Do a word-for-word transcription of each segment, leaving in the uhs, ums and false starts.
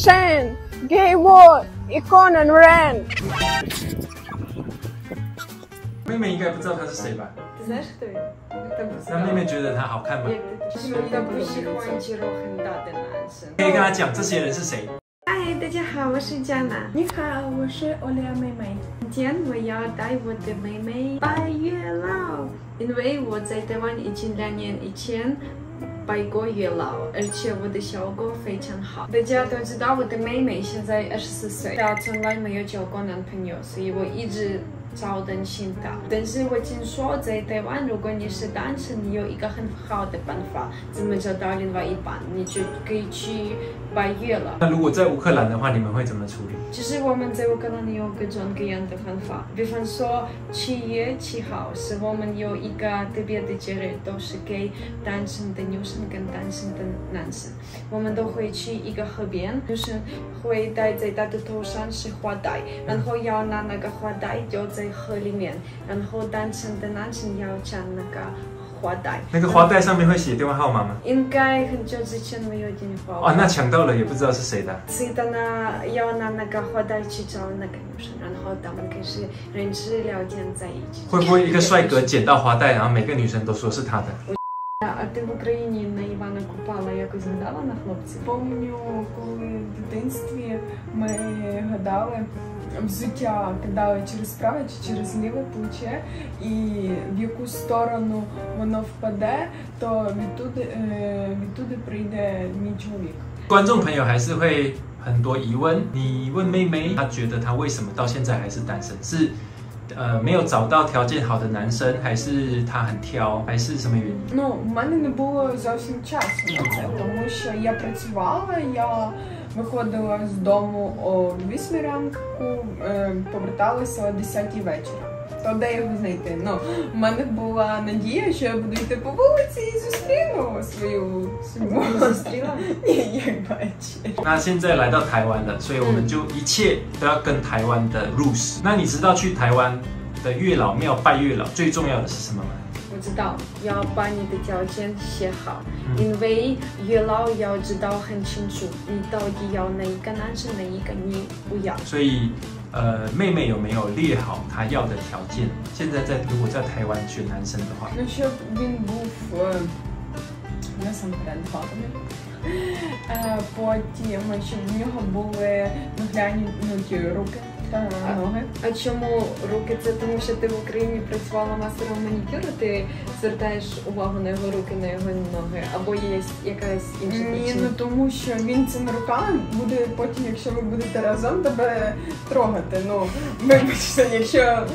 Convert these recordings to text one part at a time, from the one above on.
sen,给我一个男人。 妹妹应该不知道他是谁吧？ Ты знаешь, кто это? Это 那妹妹觉得他好看吗？ Я不喜欢肌肉很大的男生。 可以跟他讲这些人是谁？ 嗨，大家好，我是佳娜。 你好，我是欧丽妹妹。 今天我要带我的妹妹拜月老，因为我在台湾已经两年以前拜过月老，而且我的效果非常好。大家都知道我的妹妹现在二十四岁，她从来没有交过男朋友，所以我一直找担心她。但是我听说在台湾，如果你是单身，你有一个很好的办法，怎么找到另外一半，你就可以去拜月老。 那如果在乌克兰的话，你们会怎么处理？ 其实我们在乌克兰有各种各样的方法，比方说七月七号是我们有一个特别的节日，都是给单身的女生跟单身的男生。我们都会去一个河边，女生会戴在她的头上是花带，然后要拿那个花带丢在河里面，然后单身的男生要抢那个花带。 那个花带上面会写电话号码吗？ 应该很久之前没有电话。 哦，那抢到了也不知道是谁的。 所以他呢要拿那个花带去找那个女生，然后他们开始认识聊天在一起。 会不会一个帅哥捡到花带，然后每个女生都说是他的？ А ти в Україні на Івана Купала якось гадала на хлопців? Помню, коли в дитинстві ми гадали взуття, кидали через праве чи через ліве плече, і в яку сторону воно впаде, то відтуди, відтуди прийде мій чоловік. 观众朋友还是会很多疑问。你问妹妹，她觉得她为什么到现在还是单身？是 呃，没有找到条件好的男生，还是他很挑，还是什么原因？ Ну, в мене не було зовсім часу на це, тому що я працювала, я виходила з дому о вісьмій ранку, поверталася о десятій вечора. То де його знайти? Ну, в мене була надія, що я буду йти по вулиці і зустріну свою судьбу. Зустріла? Ні, як бачиш. 那现在来到台湾了，所以我们就一切都要跟台湾的入时。那你知道去台湾的月老庙拜月老最重要的是什么吗？ 我知道要把你的条件写好，因为月老要知道很清楚你到底要哪一个男生，哪一个你不要。 所以，呃，妹妹有没有列好她要的条件？现在在如果在台湾选男生的话， Ну, щоб він був е, насамперед гарний. Е, Потім, щоб в нього були доглянуті руки та ноги. А чому руки? Це тому, що ти в Україні працювала мастером манікюру, ти звертаєш увагу на його руки, на його ноги, або є якась інша Ні, причина? ну тому що він цими руками буде потім, якщо ви будете разом, тебе трогати. Ну, вибачте, якщо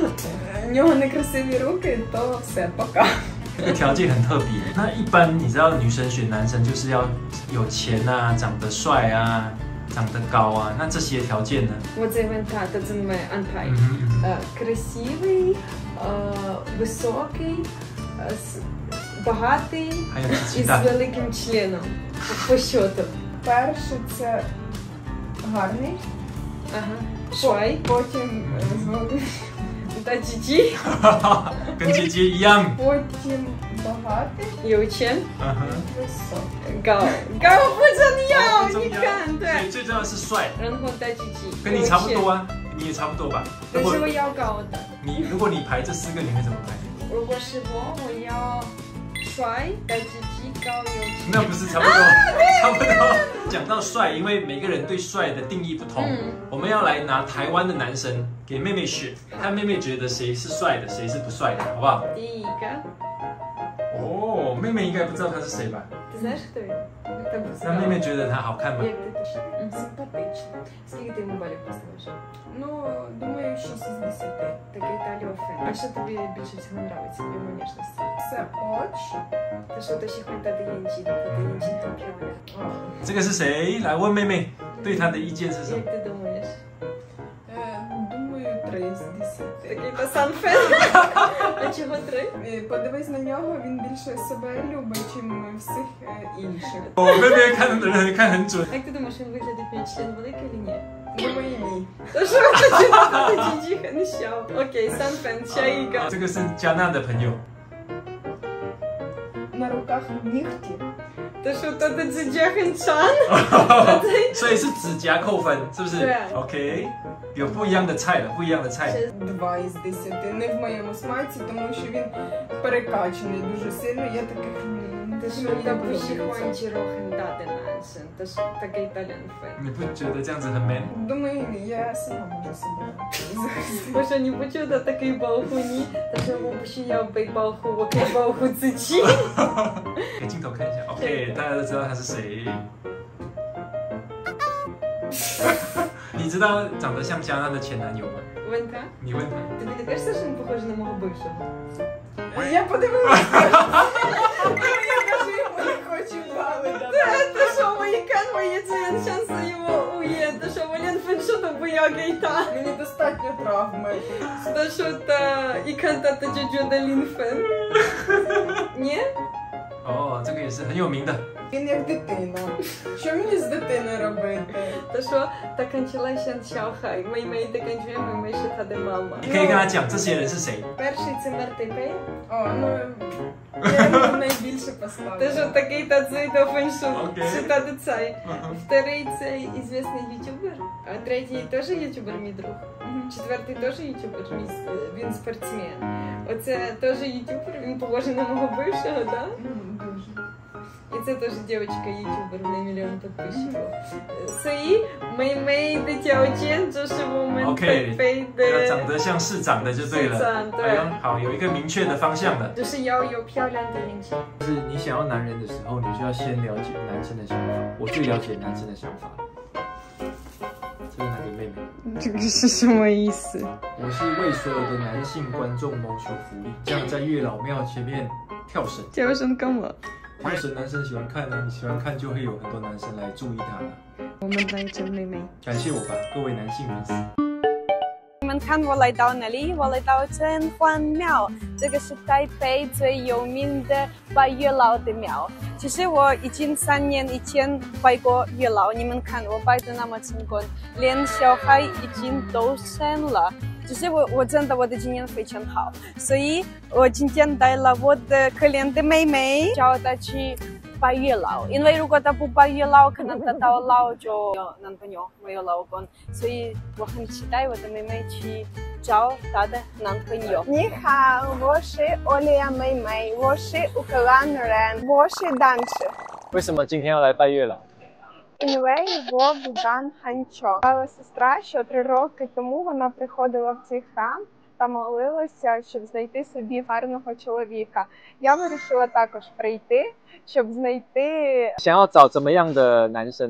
в нього некрасиві руки, то все, пока. 这个条件很特别。那一般你知道女生选男生就是要有钱啊，长得帅啊，长得高啊，那这些条件呢？ Оце він та це ми Антай. 嗯哼 Е, Красивий, е, високий, е, с- багатий 还有自己 і з 大。 великим членом. По щоту. Перше це гарний, Ага. Швай. потім е, з великим, Та чичі. 跟姐姐一样。 потім багатий, Ючен. 嗯哼， високий. 高高不重要， 不重要你看所对。 以最重要的是帅， 然后带鸡鸡， 跟你差不多啊，你也差不多吧？如果但是我要高的。 你如果你排这四个，你会怎么排？ 如果是我，我要帅、带鸡鸡、高有钱。 那不是差不多，差不多。讲到帅，因为每个人对帅的定义不同， 嗯我们要来拿台湾的男生给妹妹选，看妹妹觉得谁是帅的，谁是不帅的，好不好？ 第一个， 哦，妹妹应该不知道他是谁吧？ ти знаєш хто він? Та б 那妹妹觉得他好看吗？ Як ти пишеш? Симпатичний. Скільки ти йому балів поставиш? Ну, думаю, шість із десяти. Такий таліофен. А що тобі більше всього подобається в його ніжності? Це очі. Та що ти ще хочеш дати янчі? Дати янчі там прямо. 这个是谁？来问妹妹，对他的意见是什么 Як？ти думаєш? Е, Думаю, три з десяти. Такий то санфен. А чого три? Е, Подивись на нього, він більше себе любить, чим всіх е, інших. 哦，妹妹看人看很准。 Як ти думаєш, він виглядить мій член великий чи ні? Думаю, ні. Та що ти дати джіджі не щав? Окей, санфен, чайка. 这个是加纳的朋友。 На руках нігті 他说他的指甲很长， 所以是指甲扣分，是不是？ 对。 OK， 有不一样的菜了，不一样的菜。 Два із десяти. Не в моєму смаці, тому що він перекачаний дуже сильно. Я таких не 他说他不喜欢肌肉很大的男生，他说他给他两分。 你不觉得这样子很 man？ Думаю, я сама можу себе. 我说你不觉得他可以保护你？他说我不需要被保护，我可以保护自己。 给镜头看一下 ，OK， 大家都知道他是谁。你知道长得像加纳的前男友吗？ 问他， 你问他。 Тобі не кажется, що він похожий на мого бившого? Я подивилася. Я кажу, йому не хочу бавити. 他说我一看我一直很想死его уед，他说我连分手都不要给他。 Мені достатньо травми. 他说他一看他他就觉得零分。你？ 哦，这个也是很有名的。 Він як дитина. Що мені з дитиною робити? 他说他看起来像小孩，妹妹的感觉，妹妹是他的妈妈。 你可以跟他讲这些人是谁。 Перший це Мартин Пей. О, ну я йому найбільше поставила. 他说такий та цей до феншу, Окей. що та до цей. Вторий це известний ютубер, а третій теж ютубер, мій друг. Четвертий теж ютубер, мій, він спортсмен. Оце теж ютубер, він похожий на мого бившого, да? Дуже. І це теж дівчинка ютубер, на мільйон підписчиків. Сої, мей-мей的条件就是我们 OK， 北北要的， 长得像市长的就对了。 市长对哎呦，好，有一个明确的方向了。 就是要有漂亮的眼睛。 就是你想要男人的时候，你就要先了解男生的想法。我最了解男生的想法。这是哪个妹妹？ 这个是什么意思？ 我是为所有的男性观众谋求福利，这样在月老庙前面跳绳。 跳绳干嘛？ 跳绳男生喜欢看呢，你喜欢看就会有很多男生来注意他了。 我们来救妹妹。 感谢我吧，各位男性粉丝。 你们看，我来到哪里？我来到甄嬛庙，这个是台北最有名的拜月老的庙。其实我已经三年以前拜过月老，你们看我拜的那么成功，连小孩已经都生了。只是我我真的我的经验非常好，所以我今天带了我的可怜的妹妹，叫她去拜月老，因为如果她不拜月老，可能她到老就有男朋友没有老公，所以我很期待我的妹妹去找她的男朋友。你好，我是欧利亚妹妹，我是乌克兰人，我是单身。 为什么今天要来拜月老？ 因为我Богдан Ханчо. Але сестра, що три роки тому вона приходила в цей храм та молилася, щоб знайти собі гарного чоловіка. Я вирішила також прийти, щоб знайти 想要找怎么样的男生？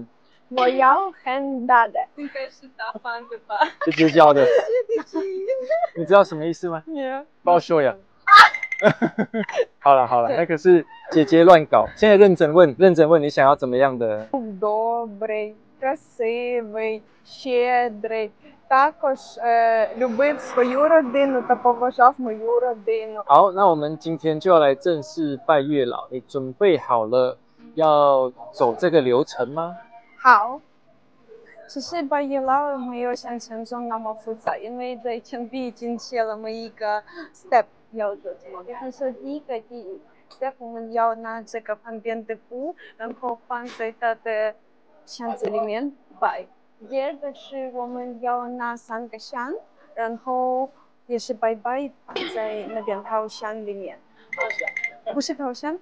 моя хендаде. 应该是大方的吧？ 是直教的。你知道什么意思吗？帮我说呀。好了好了，那个是姐姐乱搞。现在认真问，认真问，你想要怎么样的？ Добрий, красивий, щедрий. Також е, любив свою родину та поважав мою родину. 好，那我们今天就要来正式拜月老。你准备好了要走这个流程吗？ 好，其实拜月老没有想象中那么复杂，因为在墙壁已经写了每一个 step 要做什么。比方说第一个第一 step 我们要拿这个旁边的布，然后放在它的箱子里面拜。第二个是我们要拿三个香，然后也是拜拜放在那边好香里面。不是好香？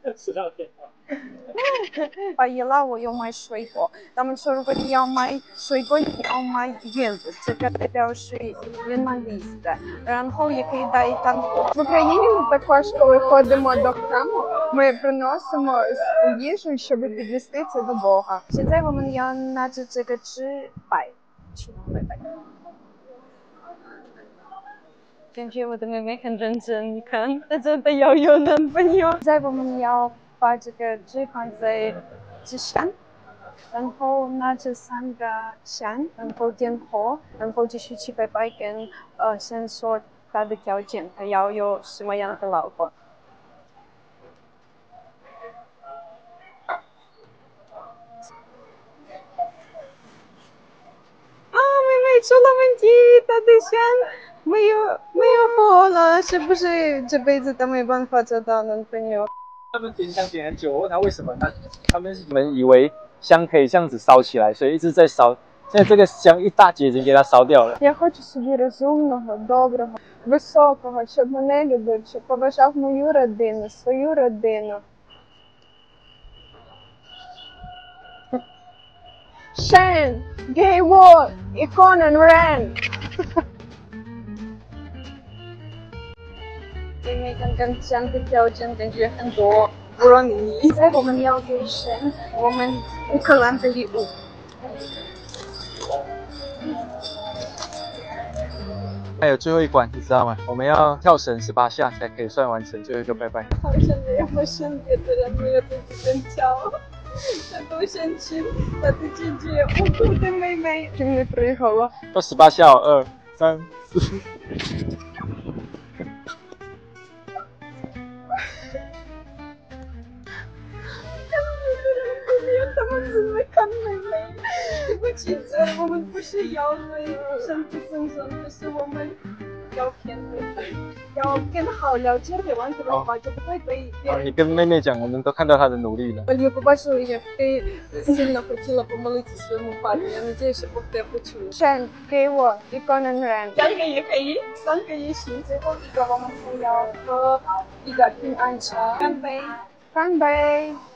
拜月老我要买水果，他们说如果你要买水果，你要买叶子，这个代表是винолистя. 然后也可以带там. В Україні ми також, коли ходимо до храму, ми приносимо їжу, щоб підвести це до Бога. 现在我们要拿着这个纸拜，去拜拜。感觉我的妹妹很认真，你看，她真的要有男朋友。现在我们要把这个纸放在纸上，然后拿着三个香，然后点火，然后继续去拜拜，跟呃先说他的条件，他要有什么样的老婆。啊，妹妹出了问题，她的香没有没有火了，是不是这辈子都没办法找到男朋友？ 他们点香点很久，我问他为什么，他他们我们以为香可以这样子烧起来，所以一直在烧。现在这个香一大截已经给它烧掉了。 Я хочу собі розумного, доброго, високого, щоб мене любив, щоб поважав мою родину, свою родину. Shen, Gay War, Ikonen Ren. 因为刚刚讲的条件感觉很多不容易，所以我们要给神我们乌克兰的礼物。 还有最后一关，你知道吗？我们要跳绳十八下才可以算完成最后一个拜拜。 好想念我身边的人，没有自己真巧。他都想起他的姐姐，无辜的妹妹。终于приехала了。 到十八下，二三四。 他们只会看妹妹，对不起，我们不是要对身体身上，就是我们要骗对，要更好了解对方的话，就不会对。 哦，你跟妹妹讲，我们都看到她的努力了。 Я побачила, як ти сильно хотіла помолитися своєму парню. Я надіюся, що Бог тебе почує. Shen, Gay War, Ikonen Ren. 三个也可以，三个也行。最后一个我们是要喝一个平安茶，干杯！干杯！